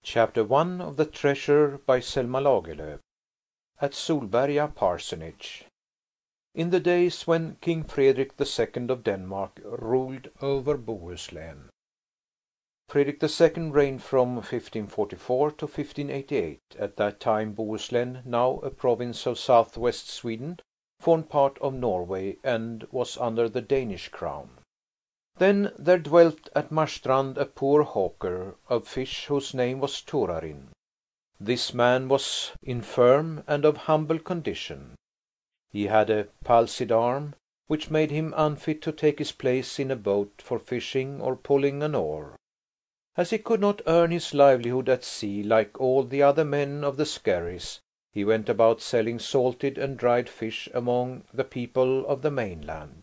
Chapter 1 of The Treasure by Selma Lagerlöf. At Solberga Parsonage. In the days when King Frederick II of Denmark ruled over Bohuslän. Frederick II reigned from 1544 to 1588. At that time Bohuslän, now a province of southwest Sweden, formed part of Norway and was under the Danish crown. Then there dwelt at Marstrand a poor hawker of fish whose name was Torarin. This man was infirm and of humble condition. He had a palsied arm, which made him unfit to take his place in a boat for fishing or pulling an oar. As he could not earn his livelihood at sea like all the other men of the skerries, he went about selling salted and dried fish among the people of the mainland.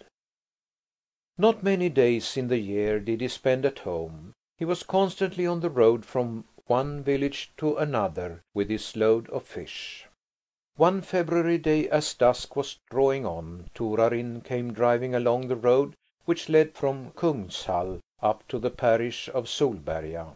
Not many days in the year did he spend at home. He was constantly on the road from one village to another with his load of fish. One February day, as dusk was drawing on, Torarin came driving along the road which led from Kungshall up to the parish of Solberga.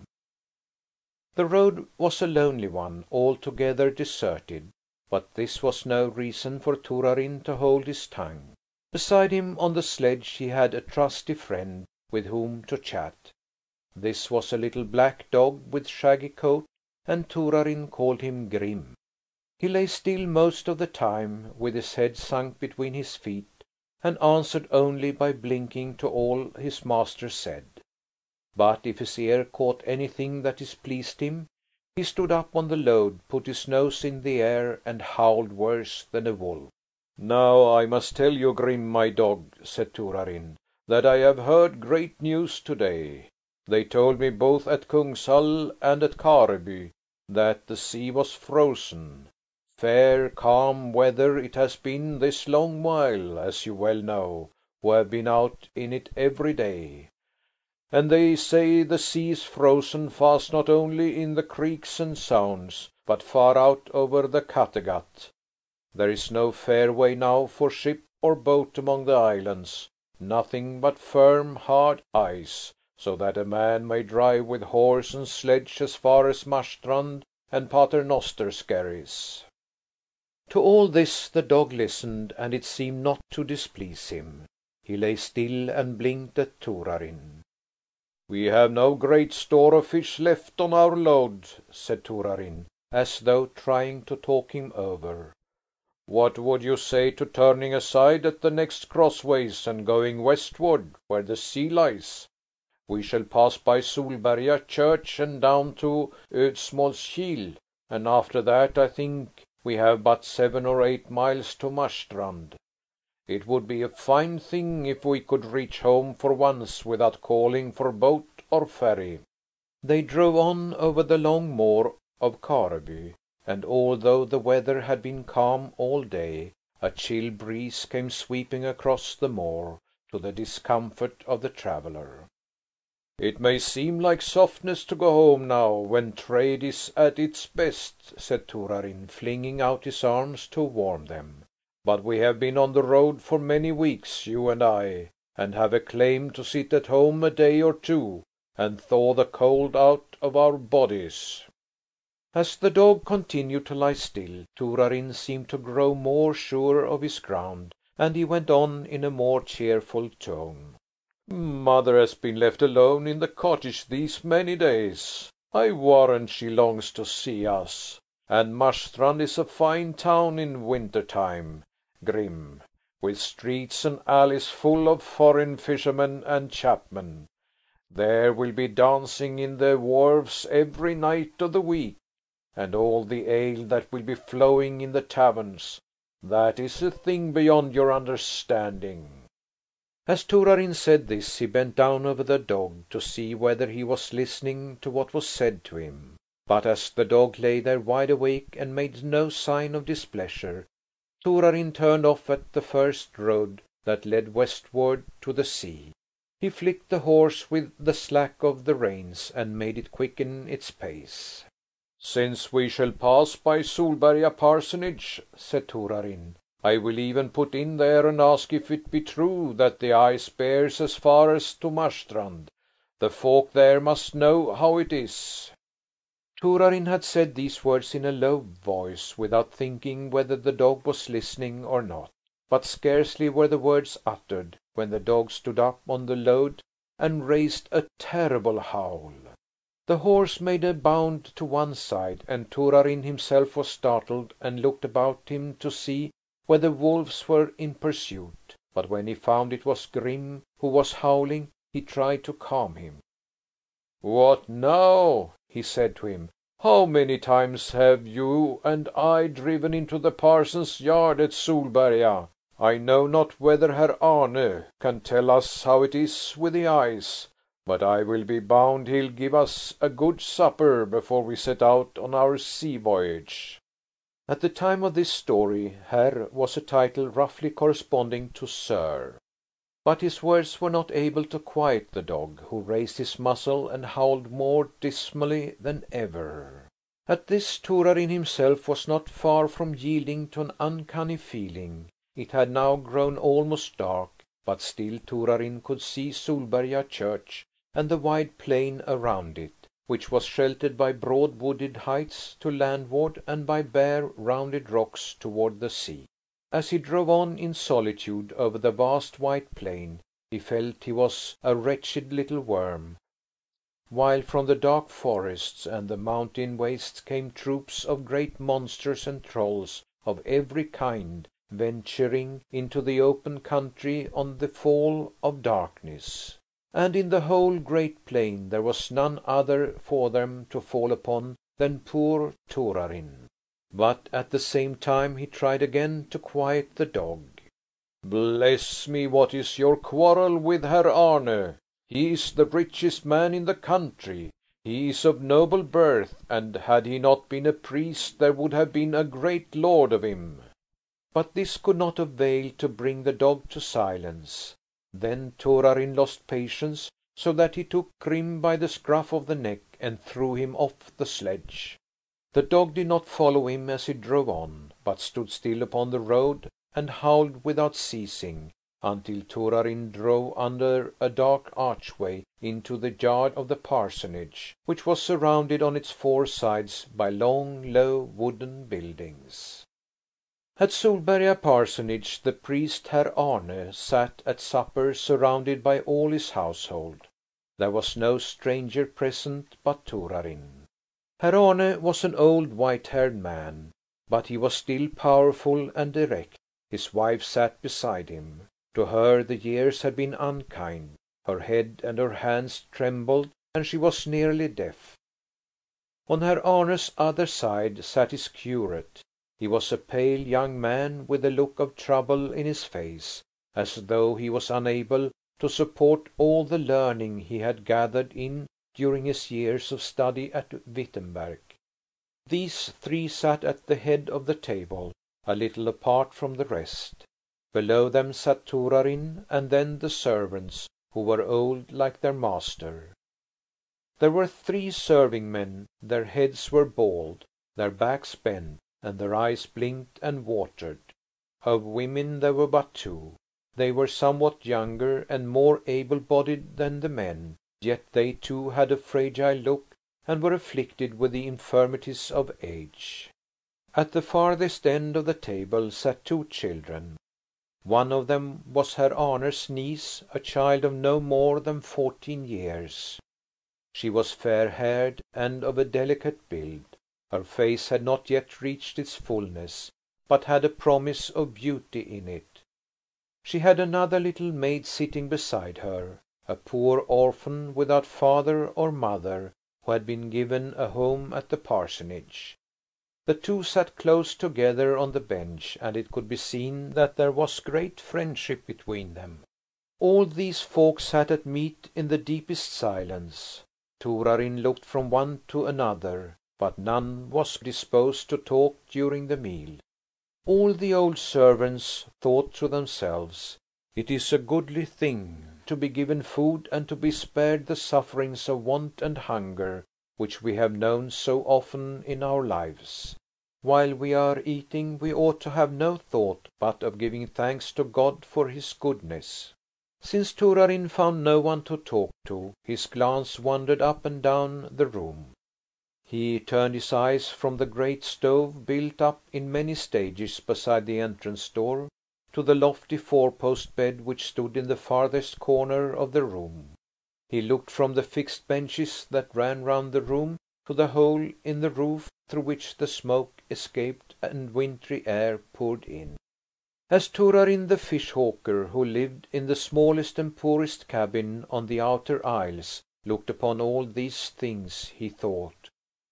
The road was a lonely one, altogether deserted, but this was no reason for Torarin to hold his tongue. Beside him on the sledge he had a trusty friend with whom to chat. This was a little black dog with shaggy coat, and Torarin called him Grim. He lay still most of the time, with his head sunk between his feet, and answered only by blinking to all his master said. But if his ear caught anything that displeased him, he stood up on the load, put his nose in the air, and howled worse than a wolf. "Now I must tell you, Grim, my dog," said Torarin, "that I have heard great news today. They told me both at Kungshall and at Kareby that the sea was frozen. Fair, calm weather it has been this long while, as you well know, who have been out in it every day. And they say the sea is frozen fast not only in the creeks and sounds, but far out over the Kattegat. There is no fairway now for ship or boat among the islands, nothing but firm, hard ice, so that a man may drive with horse and sledge as far as Marstrand and Paternoster skerries." To all this the dog listened, and it seemed not to displease him. He lay still and blinked at Torarin. "We have no great store of fish left on our load," said Torarin, as though trying to talk him over. "What would you say to turning aside at the next crossways and going westward where the sea lies? We shall pass by Solberga church and down to Ödsmålskil, and after that I think we have but 7 or 8 miles to Marstrand. It would be a fine thing if we could reach home for once without calling for boat or ferry." They drove on over the long moor of Kareby, and although the weather had been calm all day, a chill breeze came sweeping across the moor, to the discomfort of the traveller. "It may seem like softness to go home now, when trade is at its best," said Torarin, flinging out his arms to warm them. "But we have been on the road for many weeks, you and I, and have a claim to sit at home a day or two, and thaw the cold out of our bodies." As the dog continued to lie still, Torarin seemed to grow more sure of his ground, and he went on in a more cheerful tone. "Mother has been left alone in the cottage these many days. I warrant she longs to see us. And Marstrand is a fine town in winter time, Grim, with streets and alleys full of foreign fishermen and chapmen. There will be dancing in the wharves every night of the week, and all the ale that will be flowing in the taverns. That is a thing beyond your understanding." As Torarin said this, he bent down over the dog to see whether he was listening to what was said to him. But as the dog lay there wide awake and made no sign of displeasure, Torarin turned off at the first road that led westward to the sea. He flicked the horse with the slack of the reins and made it quicken its pace. "Since we shall pass by Solberga Parsonage," said Torarin, "I will even put in there and ask if it be true that the ice bears as far as to Marstrand. The folk there must know how it is." Torarin had said these words in a low voice, without thinking whether the dog was listening or not. But scarcely were the words uttered when the dog stood up on the load and raised a terrible howl. The horse made a bound to one side, and Torarin himself was startled and looked about him to see whether wolves were in pursuit. But when he found it was Grim who was howling, he tried to calm him. "What now?" he said to him. "How many times have you and I driven into the parson's yard at Solberga? I know not whether Herr Arne can tell us how it is with the ice, but I will be bound he'll give us a good supper before we set out on our sea voyage." At the time of this story, Herr was a title roughly corresponding to Sir. But his words were not able to quiet the dog, who raised his muzzle and howled more dismally than ever. At this Torarin himself was not far from yielding to an uncanny feeling. It had now grown almost dark, but still Torarin could see Solberga church and the wide plain around it, which was sheltered by broad wooded heights to landward and by bare rounded rocks toward the sea. As he drove on in solitude over the vast white plain, he felt he was a wretched little worm, while from the dark forests and the mountain wastes came troops of great monsters and trolls of every kind, venturing into the open country on the fall of darkness. And in the whole great plain there was none other for them to fall upon than poor Torarin. But at the same time he tried again to quiet the dog. "Bless me, what is your quarrel with Herr Arne? He is the richest man in the country. He is of noble birth, and had he not been a priest there would have been a great lord of him." But this could not avail to bring the dog to silence. Then Torarin lost patience, so that he took Grim by the scruff of the neck and threw him off the sledge. The dog did not follow him as he drove on, but stood still upon the road and howled without ceasing, until Torarin drove under a dark archway into the yard of the parsonage, which was surrounded on its four sides by long, low wooden buildings. At Solberga parsonage the priest Herr Arne sat at supper surrounded by all his household. There was no stranger present but Torarin. Herr Arne was an old white-haired man, but he was still powerful and erect. His wife sat beside him. To her the years had been unkind. Her head and her hands trembled, and she was nearly deaf. On Herr Arne's other side sat his curate. He was a pale young man with a look of trouble in his face, as though he was unable to support all the learning he had gathered in during his years of study at Wittenberg. These three sat at the head of the table, a little apart from the rest. Below them sat Torarin, and then the servants, who were old like their master. There were 3 serving men. Their heads were bald, their backs bent, and their eyes blinked and watered. Of women there were but 2. They were somewhat younger and more able-bodied than the men, yet they too had a fragile look and were afflicted with the infirmities of age. At the farthest end of the table sat 2 children. One of them was Herr Arne's niece, a child of no more than 14 years. She was fair-haired and of a delicate build. Her face had not yet reached its fullness, but had a promise of beauty in it. She had another little maid sitting beside her, a poor orphan without father or mother, who had been given a home at the parsonage. The 2 sat close together on the bench, and it could be seen that there was great friendship between them. All these folk sat at meat in the deepest silence. Torarin looked from one to another, but none was disposed to talk during the meal. All the old servants thought to themselves, "It is a goodly thing to be given food and to be spared the sufferings of want and hunger which we have known so often in our lives. While we are eating we ought to have no thought but of giving thanks to God for his goodness." Since Torarin found no one to talk to, his glance wandered up and down the room. He turned his eyes from the great stove, built up in many stages beside the entrance door, to the lofty four-post bed which stood in the farthest corner of the room. He looked from the fixed benches that ran round the room to the hole in the roof through which the smoke escaped and wintry air poured in. As Torarin the fish hawker, who lived in the smallest and poorest cabin on the outer isles, looked upon all these things, he thought,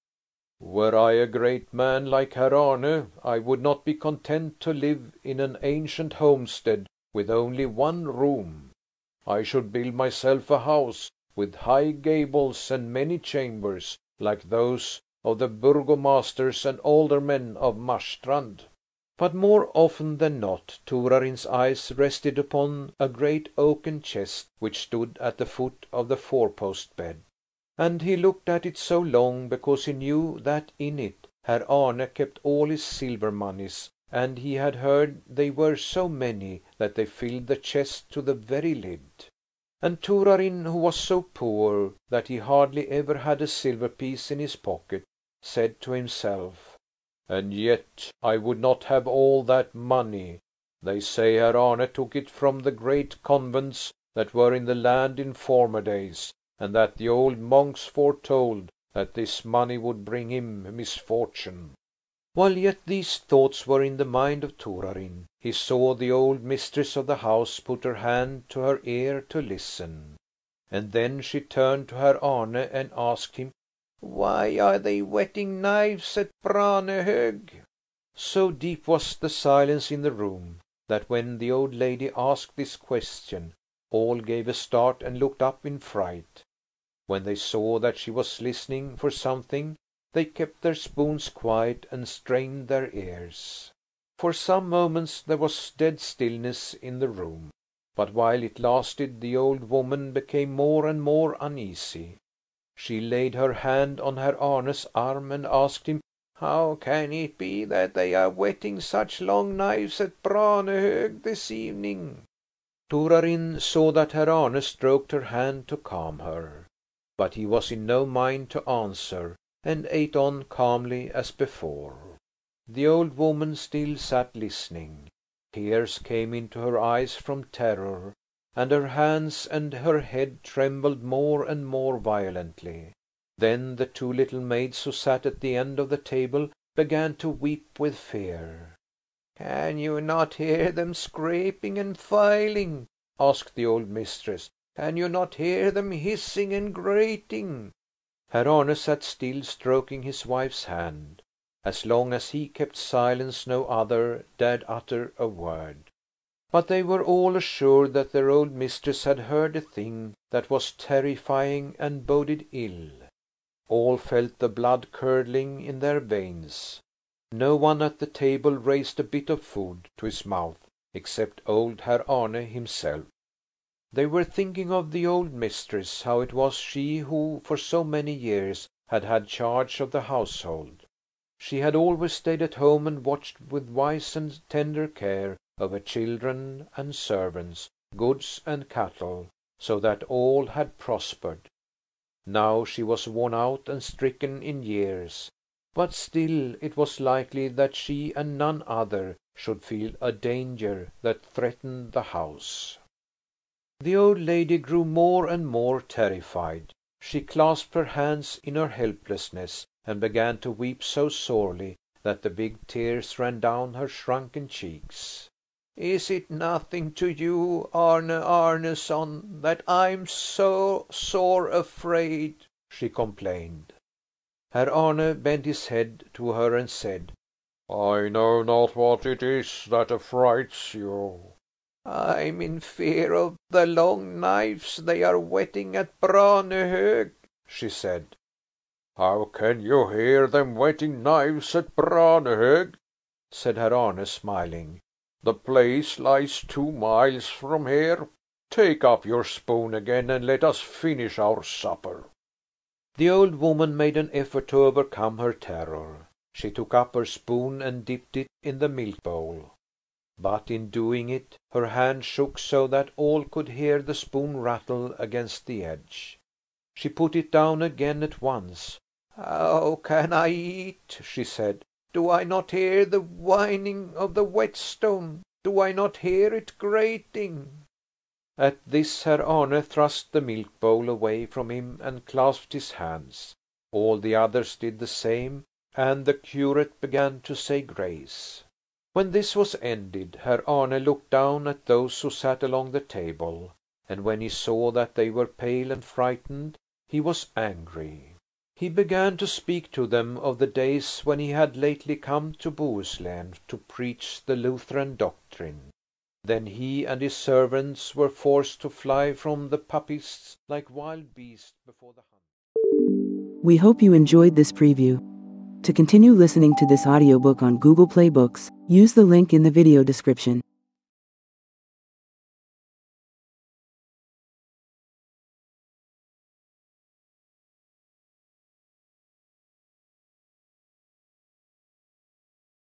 "Were I a great man like Herr Arne, I would not be content to live in an ancient homestead with only one room. I should build myself a house with high gables and many chambers, like those of the burgomasters and aldermen of Marstrand." But more often than not Torarin's eyes rested upon a great oaken chest which stood at the foot of the four-post bed. And he looked at it so long because he knew that in it Herr Arne kept all his silver moneys, and he had heard they were so many that they filled the chest to the very lid. And Torarin, who was so poor that he hardly ever had a silver piece in his pocket, said to himself, "And yet I would not have all that money. They say Herr Arne took it from the great convents that were in the land in former days, and that the old monks foretold that this money would bring him misfortune." While yet these thoughts were in the mind of Torarin, he saw the old mistress of the house put her hand to her ear to listen. And then she turned to Herr Arne and asked him, "Why are they whetting knives at Branehög?" So deep was the silence in the room that when the old lady asked this question, all gave a start and looked up in fright. When they saw that she was listening for something, they kept their spoons quiet and strained their ears. For some moments there was dead stillness in the room, but while it lasted the old woman became more and more uneasy. She laid her hand on Herr Arne's arm and asked him, "How can it be that they are whetting such long knives at Branehög this evening?" Torarin saw that Herr Arne stroked her hand to calm her, but he was in no mind to answer, and ate on calmly as before. The old woman still sat listening. Tears came into her eyes from terror, and her hands and her head trembled more and more violently. Then the two little maids who sat at the end of the table began to weep with fear. "Can you not hear them scraping and filing?" asked the old mistress. "Can you not hear them hissing and grating?" Herr Arne sat still, stroking his wife's hand. As long as he kept silence no other dared utter a word. But they were all assured that their old mistress had heard a thing that was terrifying and boded ill. All felt the blood curdling in their veins. No one at the table raised a bit of food to his mouth except old Herr Arne himself. They were thinking of the old mistress, how it was she who for so many years had had charge of the household. She had always stayed at home and watched with wise and tender care over children and servants, goods and cattle, so that all had prospered. Now she was worn out and stricken in years, but still it was likely that she and none other should feel a danger that threatened the house. The old lady grew more and more terrified. She clasped her hands in her helplessness and began to weep so sorely that the big tears ran down her shrunken cheeks. "Is it nothing to you, Arne Arneson, that I'm so sore afraid?" she complained. Herr Arne bent his head to her and said, "I know not what it is that affrights you." "I'm in fear of the long knives they are whetting at Branehög," she said. "How can you hear them whetting knives at Branehög?" said Herr Arne, smiling. "The place lies 2 miles from here. Take up your spoon again and let us finish our supper." The old woman made an effort to overcome her terror. She took up her spoon and dipped it in the milk bowl. But in doing it, her hand shook so that all could hear the spoon rattle against the edge. She put it down again at once. "How can I eat?" she said. "Do I not hear the whining of the whetstone? Do I not hear it grating?" At this Herr Arne thrust the milk bowl away from him and clasped his hands. All the others did the same, and the curate began to say grace. When this was ended, Herr Arne looked down at those who sat along the table, and when he saw that they were pale and frightened, he was angry. He began to speak to them of the days when he had lately come to Bohuslän to preach the Lutheran doctrine. Then he and his servants were forced to fly from the papists like wild beasts before the hunt. We hope you enjoyed this preview. To continue listening to this audiobook on Google Play Books, use the link in the video description.